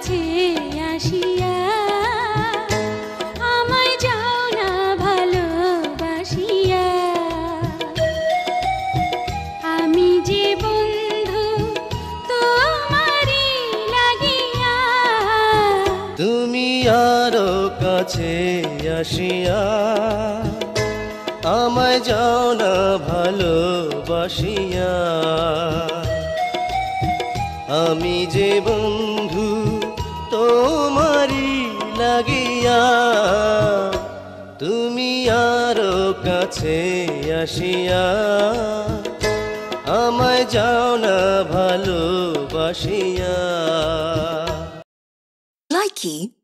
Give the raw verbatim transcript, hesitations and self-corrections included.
কাছে আসিয়া আমায় যাও না ভালোবাসিয়া। আমি যে বন্ধু তোমারই লাগিয়া, তুমি আরো কাছে আসিয়া আমায় যাও না ভালোবাসিয়া। আমি যে বন্ধু তোমারই লাগিয়া, তুমি আরো কাছে আসিয়া আমায় যাও না ভালোবাসিয়া। Likey